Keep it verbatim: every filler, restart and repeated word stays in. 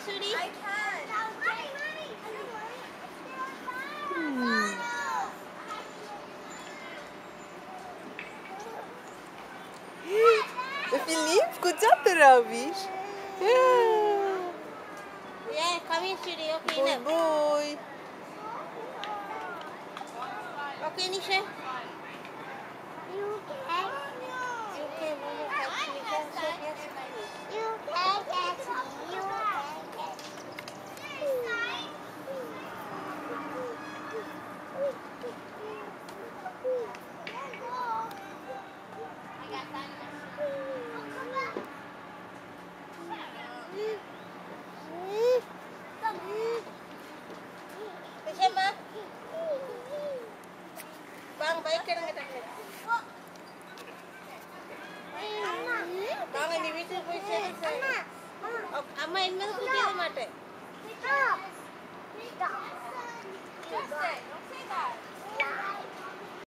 sweetie? I can. Hmm. Philippe, good job, Ravish. Yeah. Yeah, come here, sweetie. Okay, Boy, now. boy. Okay, Nisha. You can. You can really catch me. Yes, yes, yes. You can catch me. You can catch Nisha, ma. Bang, baik kan kita? Bang, ini video voice saya. Amma ini tu dia mate. Stop. Stop. Don't say that.